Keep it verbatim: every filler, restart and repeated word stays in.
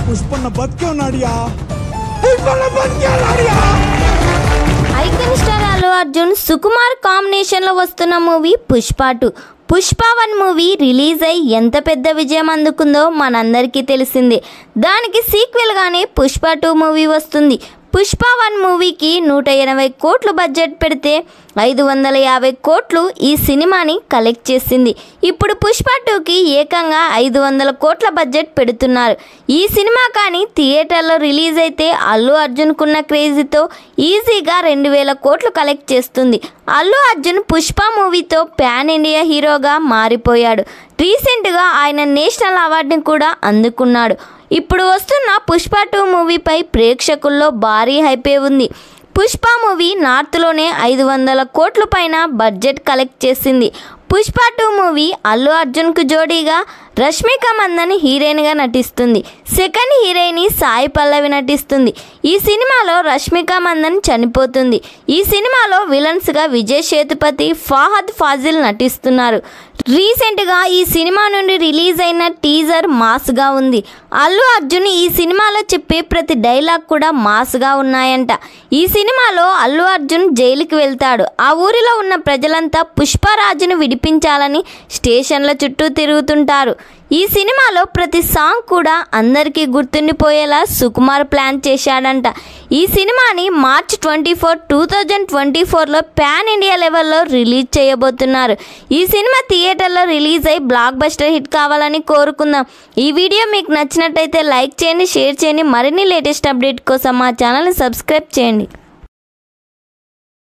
పుష్పన్న బతికే ఉన్నాడియా, పుష్పన్న బతికే ఉన్నాడియా. Icon star Allu Arjun Sukumar combination లో వస్తున్న movie Pushpa two. Pushpa one movie release అయ్యి ఎంత పెద్ద విజయం అందుకుందో మనందరికీ తెలిసిందే. దానికి సీక్వెల్ గానే పుష్ప టూ మూవీ వస్తుంది. పుష్ప వన్ మూవీకి నూట ఎనభై కోట్లు బడ్జెట్ పెడితే ఐదు వందల యాభై కోట్లు ఈ సినిమాని కలెక్ట్ చేసింది. ఇప్పుడు పుష్ప టూకి ఏకంగా ఐదు వందల కోట్ల బడ్జెట్ పెడుతున్నారు. ఈ సినిమా కానీ థియేటర్లో రిలీజ్ అయితే అల్లు అర్జున్కున్న క్రేజీతో ఈజీగా రెండు వేల కోట్లు కలెక్ట్ చేస్తుంది. అల్లు అర్జున్ పుష్ప మూవీతో ప్యాన్ ఇండియా హీరోగా మారిపోయాడు. రీసెంట్గా ఆయన నేషనల్ అవార్డుని కూడా అందుకున్నాడు. ఇప్పుడు వస్తున్న పుష్ప టూ మూవీపై ప్రేక్షకుల్లో భారీ హైపే ఉంది. పుష్ప మూవీ నార్త్లోనే ఐదు వందల కోట్ల పైన బడ్జెట్ కలెక్ట్ చేసింది. పుష్ప టూ మూవీ అల్లు అర్జున్కు జోడీగా రష్మిక మందన్ హీరోయిన్గా నటిస్తుంది. సెకండ్ హీరోయిన్ సాయి పల్లవి నటిస్తుంది. ఈ సినిమాలో రష్మిక మందన్ చనిపోతుంది. ఈ సినిమాలో విలన్స్గా విజయ్ సేతుపతి, ఫహద్ ఫాజిల్ నటిస్తున్నారు. రీసెంట్గా ఈ సినిమా నుండి రిలీజ్ అయిన టీజర్ మాస్గా ఉంది. అల్లు అర్జున్ ఈ సినిమాలో చెప్పే ప్రతి డైలాగ్ కూడా మాస్గా ఉన్నాయంట. ఈ సినిమాలో అల్లు అర్జున్ జైలుకి వెళ్తాడు. ఆ ఊరిలో ఉన్న ప్రజలంతా పుష్పరాజును విడిపించాలని స్టేషన్ల చుట్టూ తిరుగుతుంటారు. ఈ సినిమాలో ప్రతి సాంగ్ కూడా అందరికీ గుర్తుండిపోయేలా సుకుమార్ ప్లాన్ చేశాడంట. ఈ సినిమాని March twenty four two thousand twenty ఫోర్లో ప్యాన్ ఇండియా లెవెల్లో రిలీజ్ చేయబోతున్నారు. ఈ సినిమా థియేటర్లో రిలీజ్ అయ్యి బ్లాక్ బస్టర్ హిట్ కావాలని కోరుకుందాం. ఈ వీడియో మీకు నచ్చినట్టయితే లైక్ చేయండి, షేర్ చేయండి. మరిన్ని లేటెస్ట్ అప్డేట్ కోసం మా ఛానల్ని సబ్స్క్రైబ్ చేయండి.